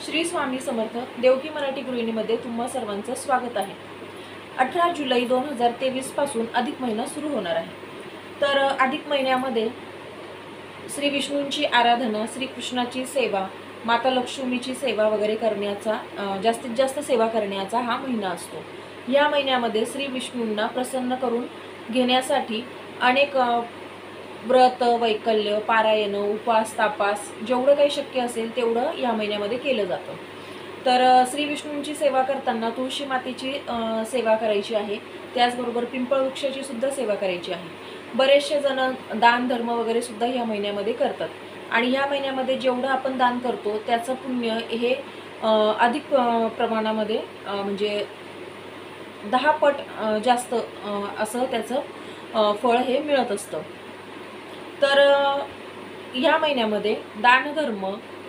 श्री स्वामी समर्थ देवकी मराठी गृहिणीमध्ये तुम्हा सर्वांचं स्वागत आहे। 18 जुलै 2023 पासून अधिक महिना सुरू होणार आहे। तर अधिक महिन्यामध्ये श्री विष्णूंची आराधना, श्री कृष्णाची सेवा, माता लक्ष्मीची सेवा वगैरे करण्याचा जास्तीत जास्त सेवा करण्याचा हा महिना असतो। या महिन्यामध्ये श्री विष्णूंना प्रसन्न करून घेण्यासाठी अनेक व्रत, वैकल्य, पारायण, उपवास, तापास जेवढं काही शक्य असेल तेवढं या महिन्यामध्ये केलं जातं। तर श्री विष्णूंची सेवा करताना तुळशी मातेची सेवा करायची आहे, त्याचबरोबर पिंपळ वृक्षाची सुद्धा सेवा करायची आहे। बरेचसे जण दान धर्म वगैरे सुद्धा या महिन्यामध्ये करतात आणि या महिन्यामध्ये जेवढं आपण दान करतो त्याचं पुण्य हे अधिक प्रमाणामध्ये म्हणजे 10 पट जास्त असं त्याचं फळ हे मिळत असतं। तर या महिन्यामध्ये दानधर्म,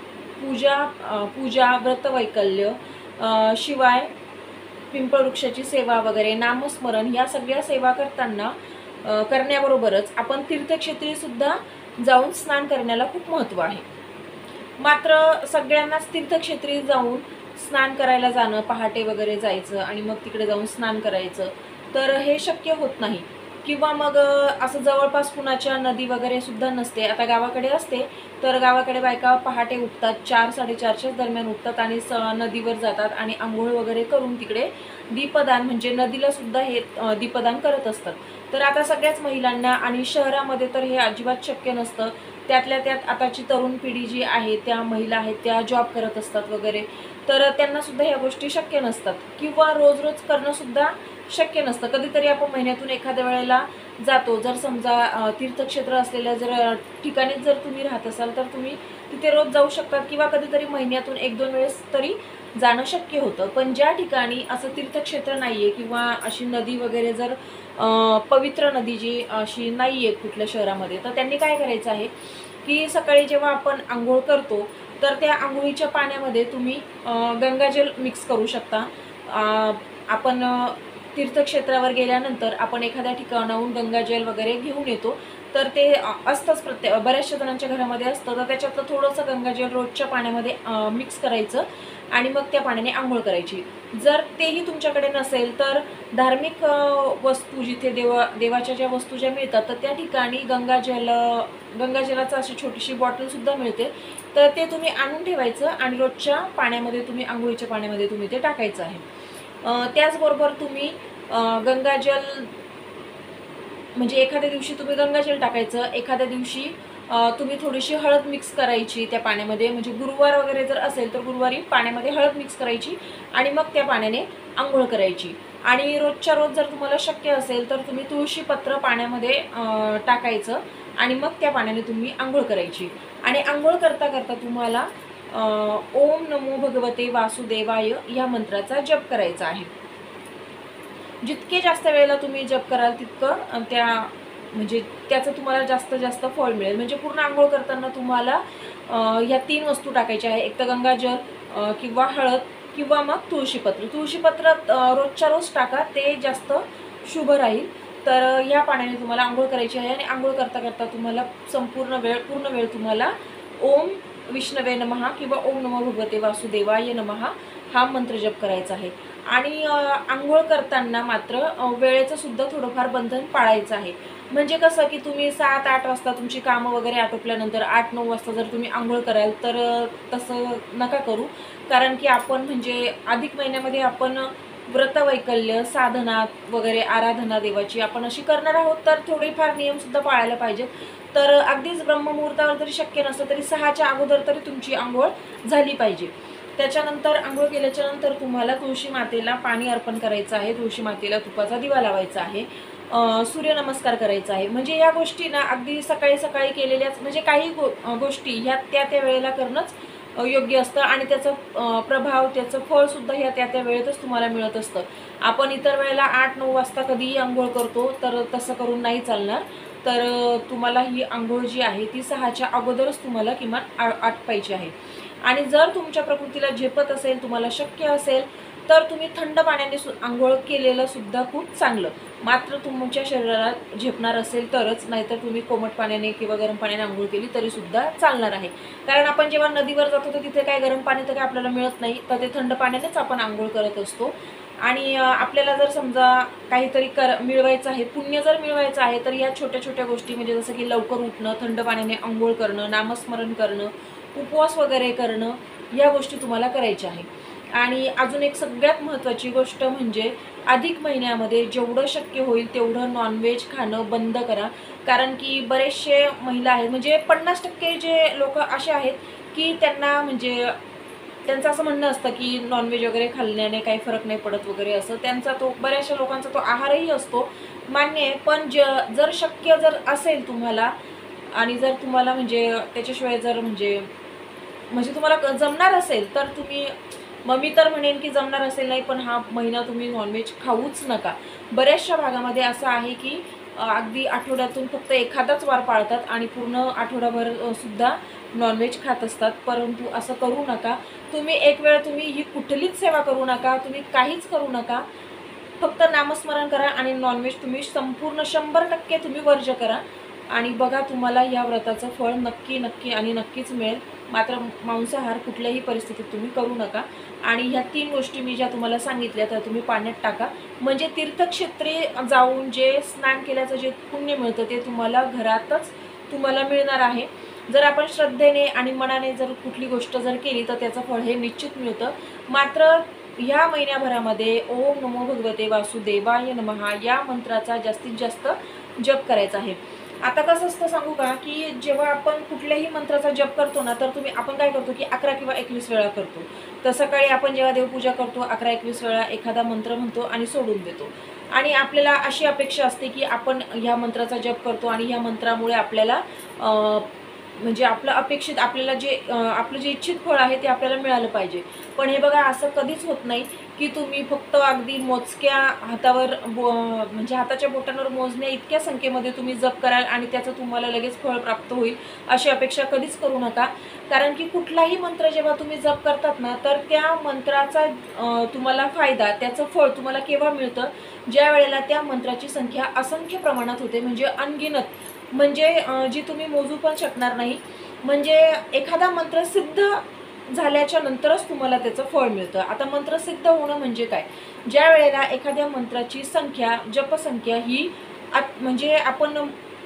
पूजा, व्रत, वैकल्य, शिवाय पिंपळ वृक्षाची सेवा वगैरे, नामस्मरण या सगळ्या सेवा करण्याबरोबरच आपण तीर्थक्षेत्री सुद्धा जाऊन स्नान करण्याला खूप महत्त्व आहे। मात्र सगळ्यांनाच तीर्थक्षेत्री जाऊन स्नान करायला जाणं, पहाटे वगैरे जायचं आणि मग तिकडे जाऊन स्नान करायचं तर हे शक्य होत नाही, किंवा मग असं जवळपास कुणाच्या नदी वगैरे सुद्धा नसते। आता गावाकडे असते तर गावाकडे बायका पहाटे उठतात, 4-4:30च्या दरम्यान उठतात आणि नदीवर जातात आणि आंघोळ वगैरे करून तिकडे दीपदान म्हणजे नदीला सुद्धा हे दीपदान करत असतात। तर आता सगळ्याच महिलांना आणि शहरामध्ये तर हे अजिबात शक्य नसतं। त्यातल्या त्यात आताची तरुण पिढी जी आहे, त्या महिला आहेत त्या जॉब करत असतात वगैरे, तर त्यांना सुद्धा ह्या गोष्टी शक्य नसतात किंवा रोज करणं सुद्धा शक्य नसतं। कधीतरी आपण महिन्यातून एखाद्या वेळेला जातो। जर समजा तीर्थक्षेत्र असलेल्या जर ठिकाणी जर तुम्ही राहत असाल तर तुम्ही तिथे रोज जाऊ शकतात किंवा कधीतरी महिन्यातून 1-2 वेळेस तरी जाणं शक्य होतं। पण ज्या ठिकाणी असं तीर्थक्षेत्र नाही आहे किंवा अशी नदी वगैरे जर पवित्र नदी जी अशी नाही आहे कुठल्या शहरामध्ये, तर त्यांनी काय करायचं आहे की सकाळी जेव्हा आपण आंघोळ करतो तर त्या आंघोळीच्या पाण्यामध्ये तुम्ही गंगाजल मिक्स करू शकता। आपण तीर्थक्षेत्रावर गेल्यानंतर आपण एखाद्या ठिकाणाहून गंगाजल वगैरे घेऊन येतो, तर ते असतंच बऱ्याचशा जणांच्या घरामध्ये असतं। तर त्याच्यातलं थोडंसं गंगाजल रोजच्या पाण्यामध्ये मिक्स करायचं आणि मग त्या पाण्याने आंघोळ करायची। जर तेही तुमच्याकडे नसेल तर धार्मिक वस्तू जिथे देवाच्या ज्या वस्तू ज्या मिळतात तर त्या ठिकाणी गंगाजलाचं अशी छोटीशी बॉटलसुद्धा मिळते, तर ते तुम्ही आणून ठेवायचं आणि रोजच्या पाण्यामध्ये तुम्ही आंघोळीच्या पाण्यामध्ये तुम्ही ते टाकायचं आहे। त्याचबरोबर तुम्ही गंगाजल म्हणजे एखाद्या दिवशी तुम्ही गंगाजल टाकायचं, एखाद्या दिवशी तुम्ही थोडीशी हळद मिक्स करायची त्या पाण्यामध्ये, म्हणजे गुरुवार वगैरे जर असेल तर गुरुवारी पाण्यामध्ये हळद मिक्स करायची आणि मग त्या पाण्याने आंघोळ करायची। आणि रोजच्या रोज जर तुम्हाला शक्य असेल तर तुम्ही तुळशीपत्र पाण्यामध्ये टाकायचं आणि मग त्या पाण्याने तुम्ही आंघोळ करायची। आणि आंघोळ करता करता तुम्हाला ओम नमो भगवते वासुदेवाय या मंत्राचा जप करायचा आहे। जितके जास्त वेळेला तुम्ही जप कराल तितकं म्हणजे त्याचं तुम्हाला जास्त फळ मिळेल। म्हणजे पूर्ण आंघोळ करताना तुम्हाला ह्या 3 वस्तू टाकायच्या आहे, एक तर गंगाजल किंवा हळद किंवा मग तुळशीपत्र रोजच्या रोज टाका, ते जास्त शुभ राहील। तर या पाण्याने तुम्हाला आंघोळ करायची आहे आणि आंघोळ करता करता तुम्हाला पूर्ण वेळ तुम्हाला ओम विष्णवे नमः किंवा ओम नमो भगवते वासुदेवाय नमः हा मंत्र जप करायचा आहे। आणि आंघोळ करताना मात्र वेळेचं सुद्धा थोडंफार बंधन पाळायचं आहे। म्हणजे कसं की तुम्ही 7-8 वाजता तुमची कामं वगैरे आटोपल्यानंतर 8-9 वाजता जर तुम्ही आंघोळ कराल तर तसं नका करू, कारण की आपण म्हणजे अधिक महिन्यामध्ये आपण व्रत, वैकल्य, साधना वगैरे, आराधना देवाची आपण अशी करणार आहोत, तर थोडेफार नियमसुद्धा पाळायला पाहिजेत। तर अगदीच ब्रह्ममुहूर्तावर जरी शक्य नसतं तरी 6च्या अगोदर तरी तुमची आंघोळ झाली पाहिजे। त्याच्यानंतर आंघोळ केल्याच्या नंतर तुम्हाला तुळशी मातेला पाणी अर्पण करायचं आहे, तुळशी मातेला तुपाचा दिवा लावायचा आहे, सूर्यनमस्कार करायचा आहे। म्हणजे या गोष्टी ना अगदी सकाळी केलेल्याच, म्हणजे काही गोष्टी ह्या त्या वेळेला करणंच योग्य असतं आणि त्याचा प्रभाव, त्याचं फळसुद्धा ह्या त्या वेळेतच तुम्हाला मिळत असतं। आपण इतर वेळेला 8-9 वाजता कधीही आंघोळ करतो, तर तसं करून नाही चालणार। तर तुम्हाला ही आंघोळ जी आहे ती 6च्या अगोदरच तुम्हाला किमान आटपायची आहे। आणि जर तुमच्या प्रकृतीला झेपत असेल, तुम्हाला शक्य असेल तर तुम्ही थंड पाण्याने आंघोळ केलेलं सुद्धा खूप चांगलं, मात्र तुमच्या शरीराला झेपणार असेल तरच, नाहीतर तुम्ही कोमट पाण्याने किंवा गरम पाण्याने आंघोळ केली तरीसुद्धा चालणार आहे. कारण आपण जेव्हा नदीवर जातो तर तिथे काय गरम पाणी तर काय आपल्याला मिळत नाही, तर ते थंड पाण्यानेच आपण आंघोळ करत असतो. आणि आपल्याला जर समजा काहीतरी मिळवायचं आहे, पुण्य जर मिळवायचं आहे, तर या छोट्या छोट्या गोष्टी म्हणजे जसं की लवकर उठणं, थंड पाण्याने आंघोळ करणं, नामस्मरण करणं, उपवास वगैरे करणं, या गोष्टी तुम्हाला करायच्या आहे. आणि अजून एक सगळ्यात महत्त्वाची गोष्ट म्हणजे अधिक महिन्यामध्ये जेवढं शक्य होईल तेवढं नॉनव्हेज खाणं बंद करा. कारण की बरेचसे महिला आहेत, म्हणजे 50% जे लोक असे आहेत की त्यांना म्हणजे त्यांचं असं म्हणणं असतं की नॉनव्हेज वगैरे खाल्ल्याने काही फरक नाही पडत वगैरे, असं त्यांचा तो बऱ्याचशा लोकांचा तो आहारही असतो, मान्य आहे. पण जर शक्य जर असेल तुम्हाला, आणि जर तुम्हाला म्हणजे त्याच्याशिवाय जर म्हणजे तुम्हाला जमणार असेल तर तुम्ही, मग मी तर म्हणेन की जमणार असेल नाही, पण हा महिना तुम्ही नॉनव्हेज खाऊच नका. बऱ्याचशा भागामध्ये असं आहे की अगदी आठवड्यातून फक्त एखादाच वार पाळतात आणि पूर्ण आठवडाभर सुद्धा नॉनव्हेज खात असतात. परंतु असं करू नका. तुम्ही एक वेळ तुम्ही ही कुठलीच सेवा करू नका, तुम्ही काहीच करू नका, फक्त नामस्मरण करा आणि नॉनव्हेज तुम्ही संपूर्ण 100% तुम्ही वर्ज्य करा. आणि बघा तुम्हाला या व्रताचं फळ नक्की नक्की आणि नक्कीच मिळेल. मात्र मांसाहार कुठल्याही परिस्थितीत तुम्ही करू नका. आणि ह्या 3 गोष्टी मी ज्या तुम्हाला सांगितल्या त्या तुम्ही पाण्यात टाका, म्हणजे तीर्थक्षेत्री जाऊन जे स्नान केल्याचं जे पुण्य मिळतं ते तुम्हाला घरातच तुम्हाला मिळणार आहे. जर आपण श्रद्धेने आणि मनाने जर कुठली गोष्ट जर केली तर त्याचं फळ हे निश्चित मिळतं. मात्र ह्या महिन्याभरामध्ये ओम नमो भगवते वासुदेवाय नमः या मंत्राचा जास्तीत जास्त जप करायचा आहे. आता कसं असतं सांगू का, की जेव्हा आपण कुठल्याही मंत्राचा जप करतो ना, तर आपण काय करतो की 11 किंवा 21 वेळा करतो. तर सकाळी आपण जेव्हा देवपूजा करतो 11-21 वेळा एखादा मंत्र म्हणतो आणि सोडून देतो. आणि आपल्याला अशी अपेक्षा असते की आपण ह्या मंत्राचा जप करतो आणि ह्या मंत्रामुळे आपल्याला म्हणजे आपल्याला जे आपलं जे इच्छित फळ आहे ते आपल्याला मिळालं पाहिजे. पण हे बघा असं कधीच होत नाही की तुम्ही फक्त अगदी मोजक्या हातावर म्हणजे हाताच्या बोटांवर मोजण्या इतक्या संख्येमध्ये तुम्ही जप कराल आणि त्याचं तुम्हाला लगेच फळ प्राप्त होईल, अशी अपेक्षा कधीच करू नका. कारण की कुठलाही मंत्र जेव्हा तुम्ही जप करतात ना, तर त्या मंत्राचा तुम्हाला फायदा, त्याचं फळ तुम्हाला केव्हा मिळतं, ज्या वेळेला त्या मंत्राची संख्या असंख्य प्रमाणात होते, म्हणजे अनगिनत, म्हणजे जी तुम्ही मोजू पण शकणार नाही. म्हणजे एखादा मंत्र सिद्ध झाल्याच्या नंतरच तुम्हाला त्याचं फळ मिळतं. आता मंत्र सिद्ध होणं म्हणजे काय, ज्या वेळेला एखाद्या मंत्राची संख्या, जपसंख्या ही म्हणजे आपण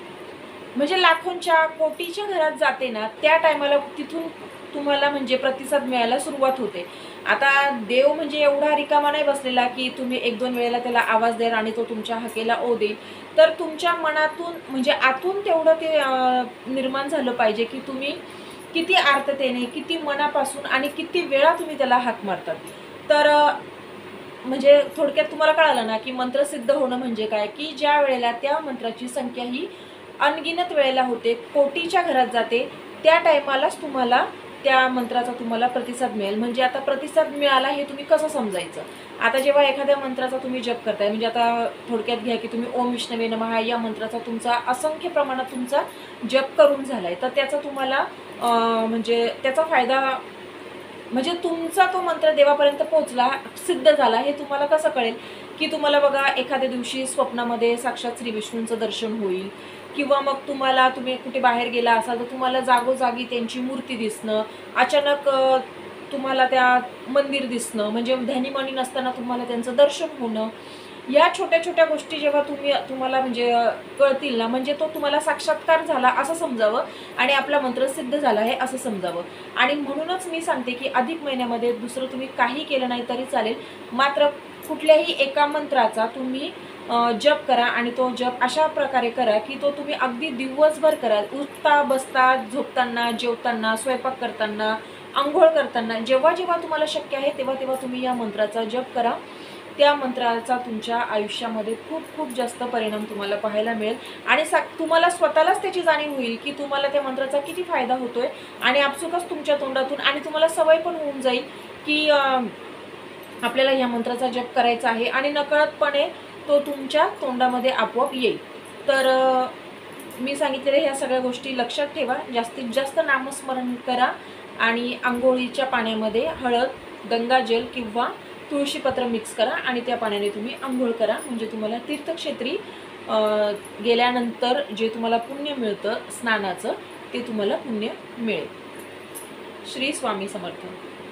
म्हणजे लाखोंच्या कोटीच्या घरात जाते ना, त्या टायमाला तिथून तुम्हाला म्हणजे प्रतिसाद मिळायला सुरुवात होते. आता देव म्हणजे एवढा रिकामा नाही बसलेला की तुम्ही 1-2 वेळेला त्याला आवाज द्याल आणि तो तुमच्या हाकेला ओ देईल. तर तुमच्या मनातून म्हणजे आतून तेवढं ते निर्माण झालं पाहिजे की तुम्ही किती आर्ततेने, किती मनापासून आणि किती वेळा तुम्ही त्याला हाक मारतात. तर म्हणजे थोडक्यात तुम्हाला कळालं ना की मंत्र सिद्ध होणं म्हणजे काय, की ज्या वेळेला त्या मंत्राची संख्या ही अनगिनत वेळेला होते, कोटीच्या घरात जाते, त्या टायमालाच तुम्हाला त्या मंत्राचा तुम्हाला प्रतिसाद मिळेल. म्हणजे आता प्रतिसाद मिळाला हे तुम्ही कसं समजायचं. आता जेव्हा एखाद्या मंत्राचा तुम्ही जप करताय, म्हणजे आता थोडक्यात घ्या की तुम्ही ओम विष्णवे नमः या मंत्राचा तुमचा असंख्य प्रमाणात तुमचा जप करून झालाय, तर त्याचा तुम्हाला म्हणजे त्याचा फायदा म्हणजे तुमचा तो मंत्र देवापर्यंत पोहोचला, सिद्ध झाला, हे तुम्हाला कसं कळेल, की तुम्हाला बघा एखाद्या दिवशी स्वप्नामध्ये साक्षात श्री विष्णूंचं दर्शन होईल, किंवा मग तुम्ही कुठे बाहेर गेला असाल तर तुम्हाला जागोजागी त्यांची मूर्ती दिसणं, अचानक तुम्हाला त्या मंदिर दिसणं, म्हणजे ध्यानीमनी नसताना तुम्हाला त्यांचं दर्शन होणं. या छोट्या छोट्या गोष्टी जेव्हा तुम्हाला म्हणजे कळतील ना, म्हणजे तो तुम्हाला साक्षात्कार झाला असं समजावं आणि आपला मंत्र सिद्ध झाला आहे असं समजावं. आणि म्हणूनच मी सांगते की अधिक महिन्यामध्ये दुसरं तुम्ही काही केलं नाही तरी चालेल, मात्र कुठल्याही एका मंत्राचा तुम्ही जप करा आणि तो जप अशा प्रकारे करा की तो तुम्ही अगदी दिवसभर कराल. उठता बसता, झोपताना, जेवताना, स्वयंपाक करताना, अंघोळ करताना, जेव्हा जेव्हा तुम्हाला शक्य आहे तेव्हा तेव्हा तुम्ही या मंत्राचा जप करा. त्या मंत्राचा तुमच्या आयुष्यामध्ये खूप खूप जास्त परिणाम तुम्हाला पाहायला मिळेल आणि तुम्हाला स्वतःलाच त्याची जाणीव होईल की तुम्हाला त्या मंत्राचा किती फायदा होतोय आणि आपसुकच तुमच्या तोंडातून, आणि तुम्हाला सवय पण होऊन जाईल की आपल्याला या मंत्राचा जप करायचा आहे आणि नकळतपणे तो तुमच्या तोंडामध्ये आपोआप येईल. तर मी सांगितलेल्या ह्या सगळ्या गोष्टी लक्षात ठेवा. जास्तीत जास्त नामस्मरण करा आणि अंघोळीच्या पाण्यामध्ये हळद, गंगाजल किंवा तुळशीपत्र मिक्स करा आणि त्या पाण्याने तुम्ही आंघोळ करा. म्हणजे तुम्हाला तीर्थक्षेत्री गेल्यानंतर जे तुम्हाला पुण्य मिळतं स्नानाचं ते तुम्हाला पुण्य मिळेल. श्री स्वामी समर्थ.